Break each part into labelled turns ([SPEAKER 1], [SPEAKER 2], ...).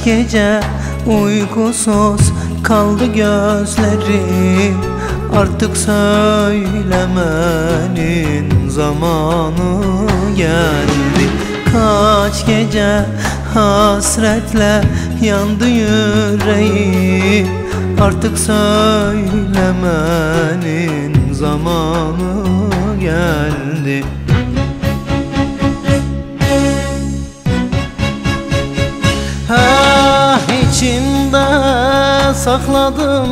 [SPEAKER 1] Kaç gece uykusuz kaldı gözlerim, artık söylemenin zamanı geldi. Kaç gece hasretle yandı yüreğim, artık söylemenin zamanı geldi. İçimde sakladım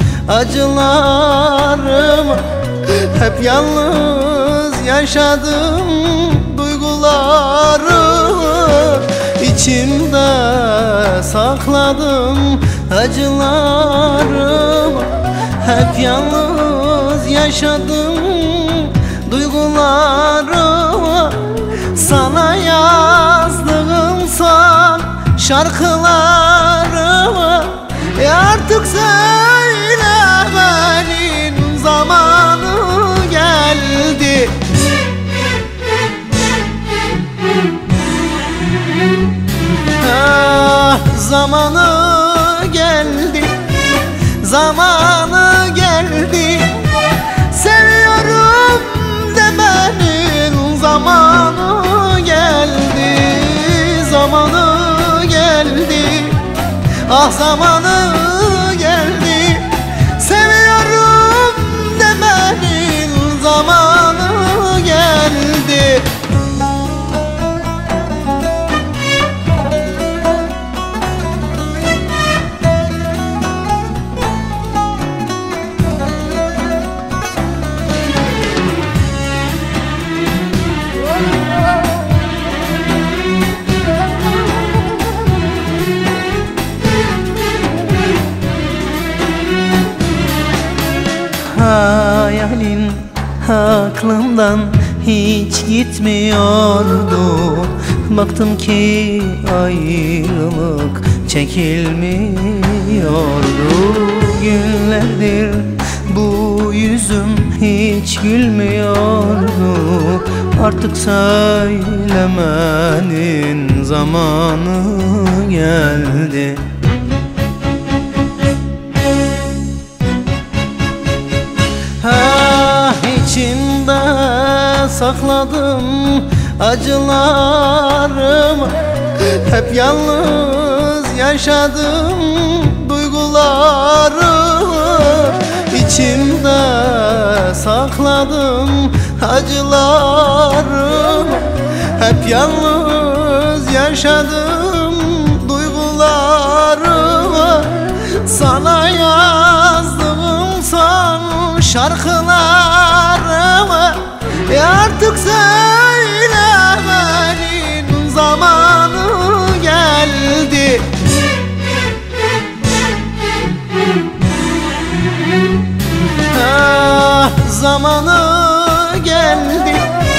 [SPEAKER 1] acılarımı, hep yalnız yaşadım duygularımı. İçimde sakladım acılarımı, hep yalnız yaşadım duygularımı. Sana yazdığım son şarkılarımı artık söylemenin zamanı geldi. Zamanı geldi, zamanı geldi. Seviyorum demenin zamanı geldi, zamanı geldi. Ah zamanı geldi. Seviyorum demenin zamanı geldi. Hayalin aklımdan hiç gitmiyordu. Baktım ki ayrılık çekilmiyordu. Günlerdir bu yüzüm hiç gülmüyordu. Artık söylemenin zamanı geldi. İçimde sakladım acılarımı, hep yalnız yaşadım duygularımı. İçimde sakladım acılarımı, hep yalnız yaşadım duygularımı. Sana yazdığım son şarkılarımı artık söylemenin zamanı geldi. Zamanı geldi,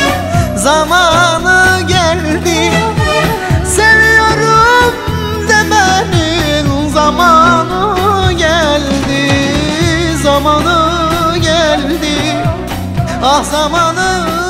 [SPEAKER 1] zamanı geldi. Seviyorum demenin zamanı geldi, zamanı geldi. Ah zamanı